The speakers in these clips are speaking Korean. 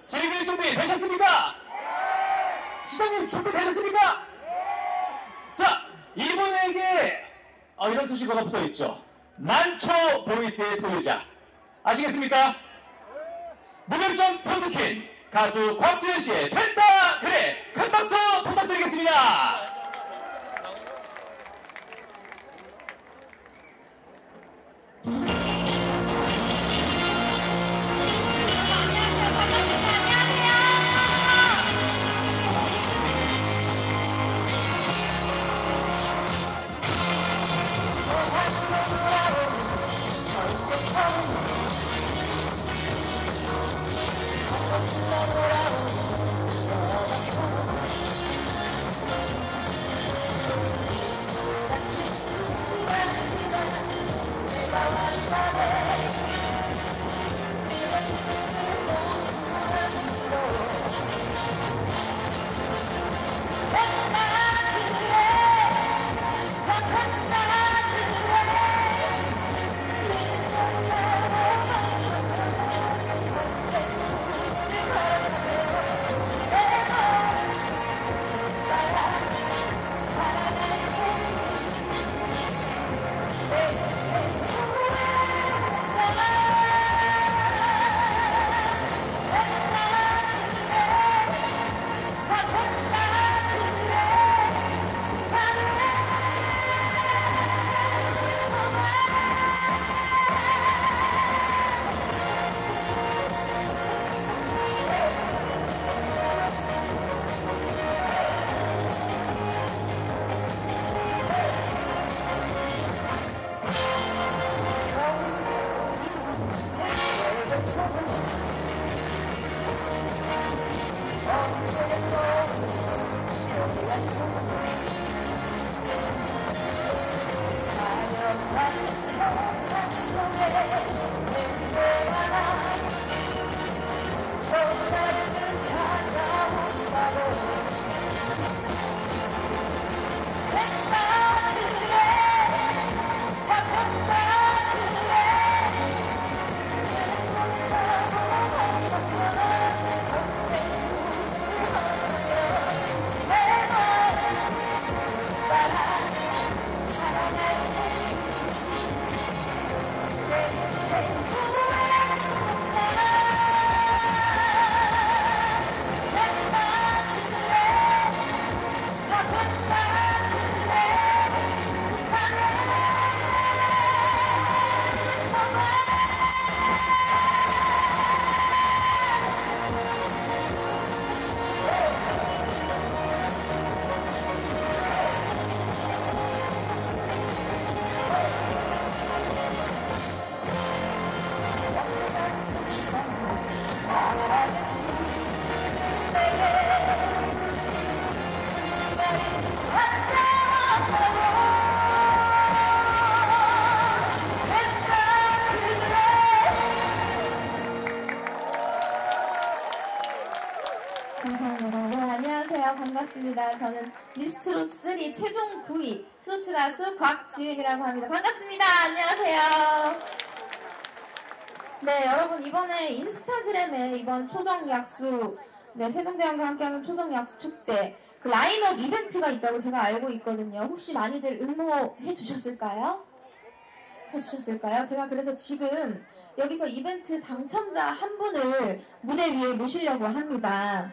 즐길 준비 되셨습니까? 시장님 준비되셨습니까? 자, 이분에게 이런 수식어가 붙어있죠. 난초 보이스의 소유자 아시겠습니까? 무결점 트로트퀸 가수 곽지은씨의 된다 그래 큰 박수 부탁드리겠습니다. 반갑습니다. 저는 미스트롯 3 최종 9위 트로트 가수 곽지은이라고 합니다. 반갑습니다. 안녕하세요. 네, 여러분 이번에 인스타그램에 이번 초정약수 세종대왕과 함께하는 초정약수 축제 그 라인업 이벤트가 있다고 제가 알고 있거든요. 혹시 많이들 응모해 주셨을까요? 해주셨을까요? 제가 그래서 지금 여기서 이벤트 당첨자 한 분을 무대 위에 모시려고 합니다.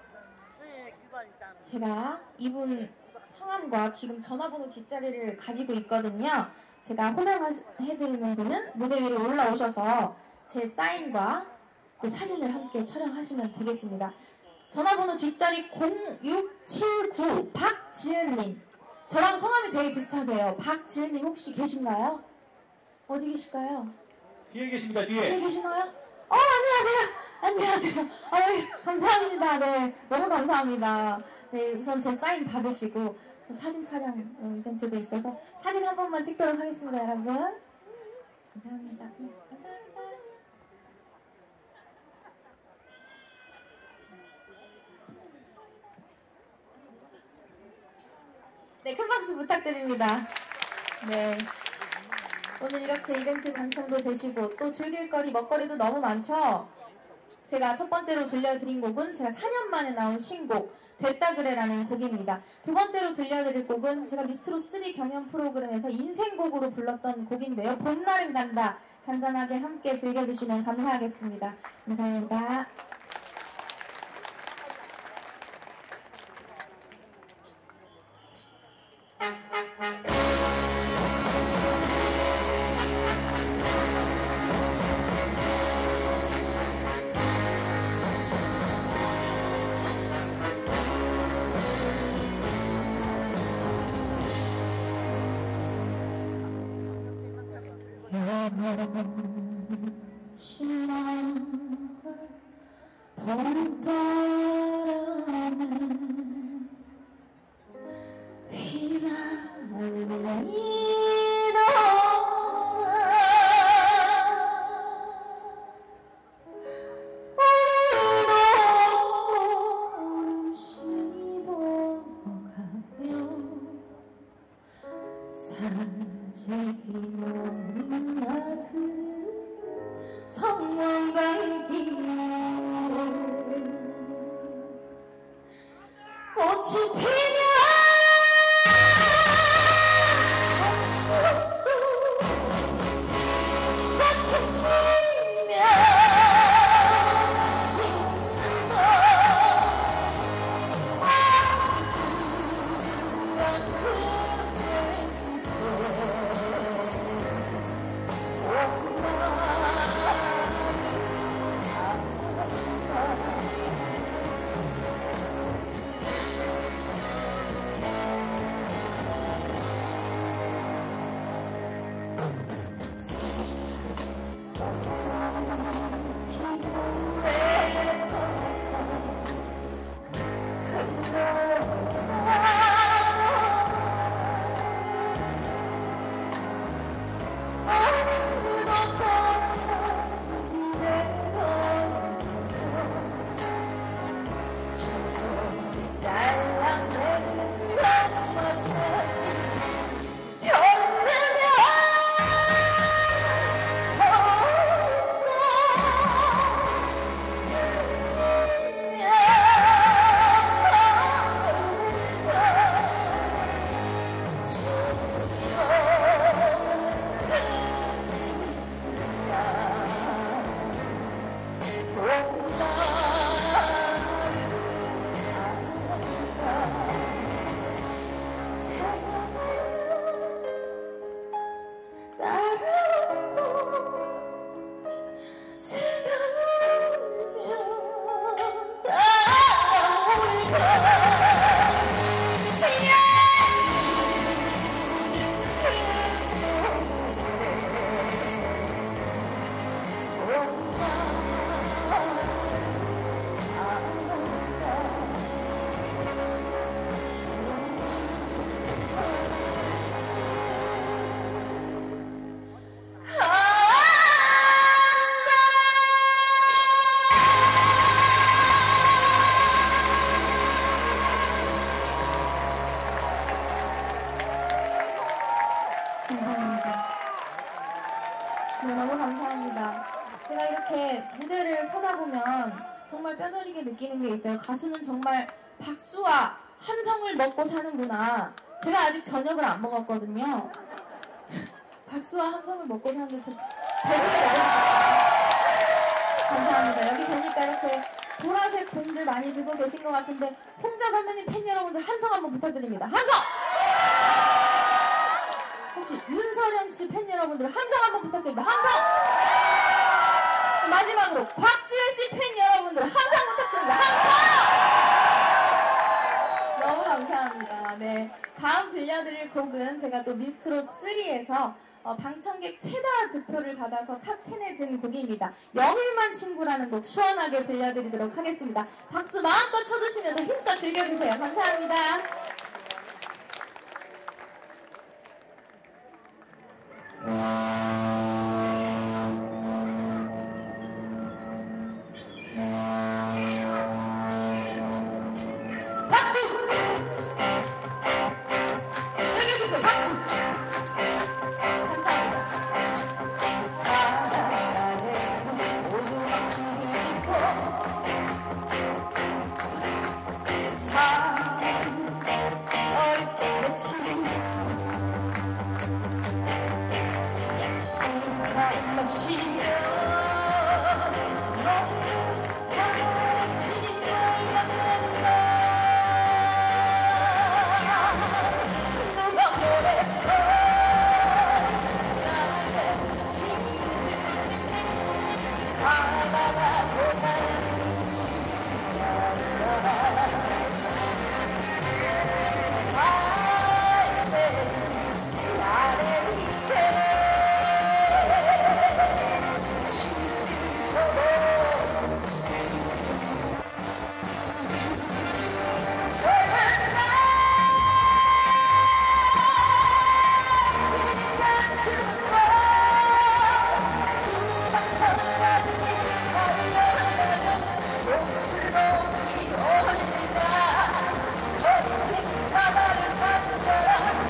제가 이분 성함과 지금 전화번호 뒷자리를 가지고 있거든요. 제가 호명해드리는 분은 무대 위로 올라오셔서 제 사인과 또 사진을 함께 촬영하시면 되겠습니다. 전화번호 뒷자리 0679 박지은님. 저랑 성함이 되게 비슷하세요. 박지은님 혹시 계신가요? 어디 계실까요? 뒤에 계십니다. 뒤에. 뒤에 계시나요? 안녕하세요. 안녕하세요. 감사합니다. 네, 너무 감사합니다. 네, 우선 제 사인 받으시고 또 사진 촬영 이벤트도 있어서 사진 한 번만 찍도록 하겠습니다, 여러분. 감사합니다. 감사합니다. 네, 큰 박수 부탁드립니다. 네. 오늘 이렇게 이벤트 당첨도 되시고 또 즐길 거리, 먹거리도 너무 많죠? 제가 첫 번째로 들려드린 곡은 제가 4년 만에 나온 신곡 됐다 그래라는 곡입니다. 두 번째로 들려드릴 곡은 제가 미스트롯3 경연 프로그램에서 인생곡으로 불렀던 곡인데요. 봄날은 간다. 잔잔하게 함께 즐겨주시면 감사하겠습니다. 감사합니다. 꽃이 피면 꽃이 지면 네, 너무 감사합니다. 제가 이렇게 무대를 서다 보면 정말 뼈저리게 느끼는 게 있어요. 가수는 정말 박수와 함성을 먹고 사는구나. 제가 아직 저녁을 안 먹었거든요. 박수와 함성을 먹고 사는데 저 배부르게 먹었어요. 감사합니다. 여기 보니까 이렇게 보라색 공들 많이 들고 계신 것 같은데 홍자 선배님 팬 여러분들 함성 한번 부탁드립니다. 함성! 혹시 윤서령 씨 팬 여러분들 함성 한번 부탁드립니다. 함성! 마지막으로 곽지혜 씨 팬 여러분들 함성 부탁드립니다. 함성! 너무 감사합니다. 네, 다음 들려드릴 곡은 제가 또 미스트롯3에서 방청객 최다 득표를 받아서 탑10에 든 곡입니다. 영일만 친구라는 곡 시원하게 들려드리도록 하겠습니다. 박수 마음껏 쳐주시면서 힘껏 즐겨주세요. 감사합니다. 박수! 여기 계신 분 박수! 감사합니다. 바닷가에서 오두막치고 즐거움이 올리자 거친 바다를 만들어라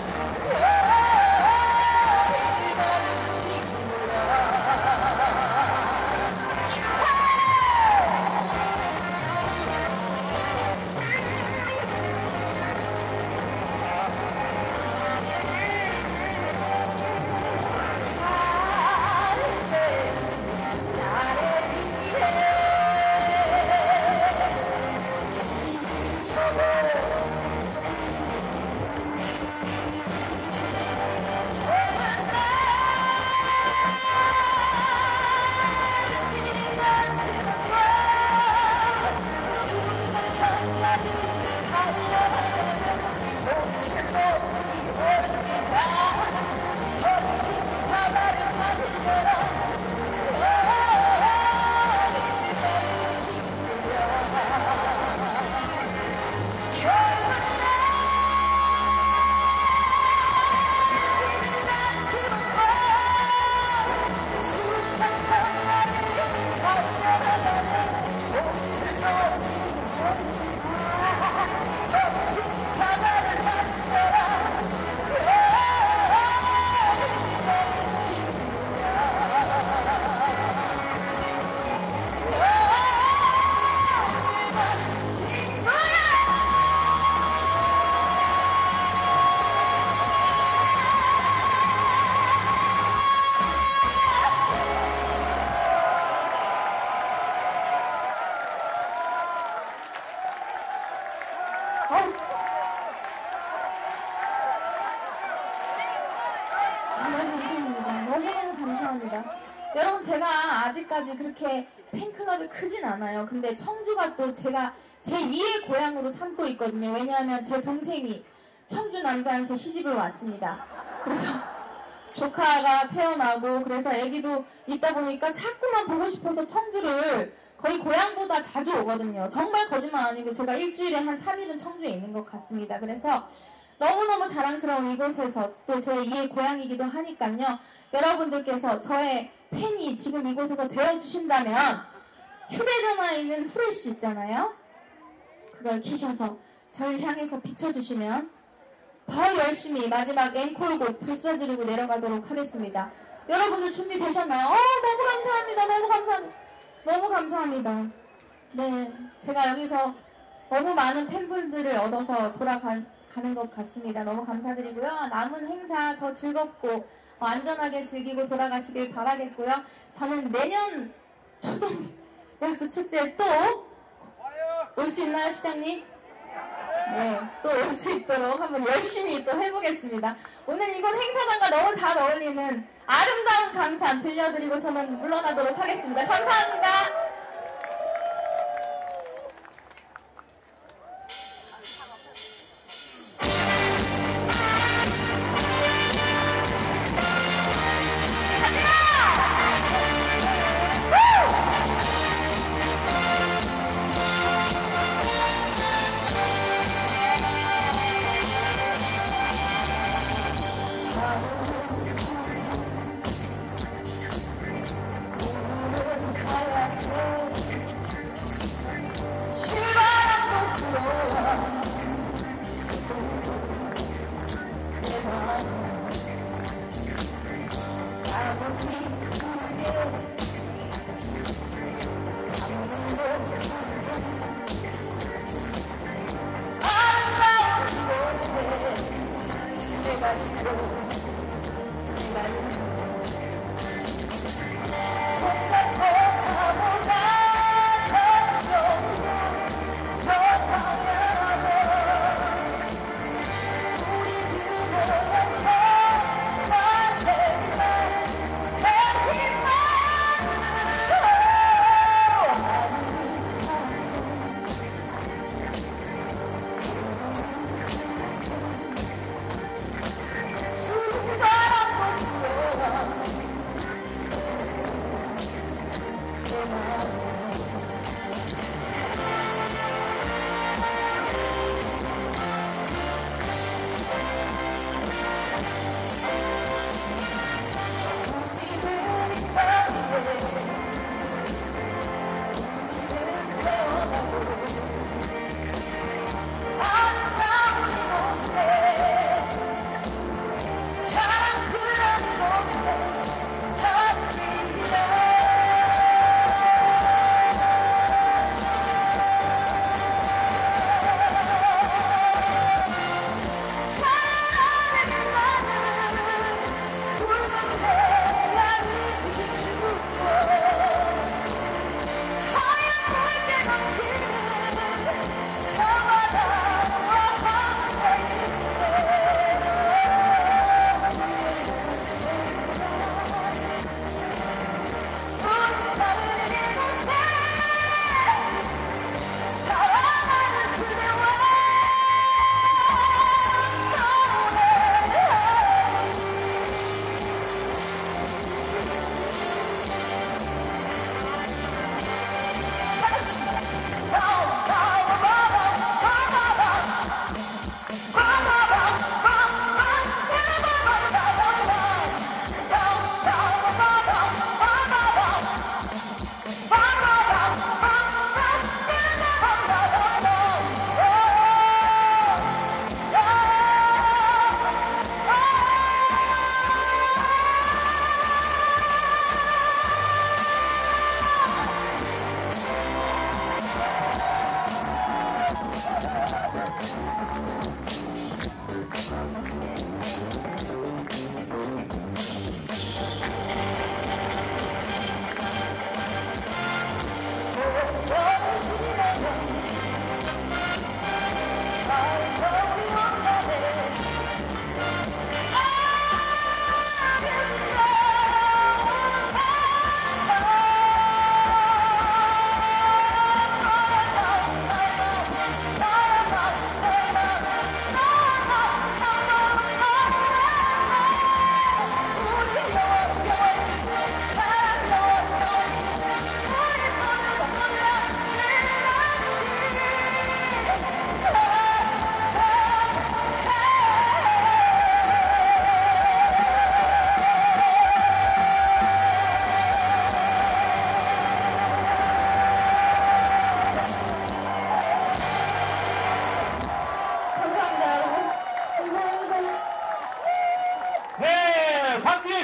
정말 감사합니다. 너무너무 감사합니다. 여러분 제가 아직까지 그렇게 팬클럽이 크진 않아요. 근데 청주가 또 제가 제 2의 고향으로 삼고 있거든요. 왜냐하면 제 동생이 청주 남자한테 시집을 왔습니다. 그래서 조카가 태어나고 그래서 애기도 있다 보니까 자꾸만 보고 싶어서 청주를 거의 고향보다 자주 오거든요. 정말 거짓말 아니고 제가 일주일에 한 3일은 청주에 있는 것 같습니다. 그래서 너무너무 자랑스러운 이곳에서 또 제 2의 고향이기도 하니까요. 여러분들께서 저의 팬이 지금 이곳에서 되어주신다면 휴대전화에 있는 후레쉬 있잖아요. 그걸 켜셔서 저를 향해서 비춰주시면 더 열심히 마지막 앵콜곡 불사지르고 내려가도록 하겠습니다. 여러분들 준비되셨나요? 너무 감사합니다. 너무 감사합니다. 너무 감사합니다. 네, 제가 여기서 너무 많은 팬분들을 얻어서 돌아가는 것 같습니다. 너무 감사드리고요. 남은 행사 더 즐겁고 안전하게 즐기고 돌아가시길 바라겠고요. 저는 내년 초정 약수 축제에 또 올 수 있나요, 시장님? 네, 또 올 수 있도록 한번 열심히 또 해보겠습니다. 오늘 이곳 행사장과 너무 잘 어울리는 아름다운 감상 들려드리고 저는 물러나도록 하겠습니다. 감사합니다.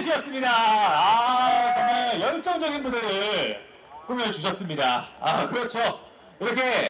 씨였습니다. 아, 정말 열정적인 무대를 꾸며주셨습니다. 아, 그렇죠. 이렇게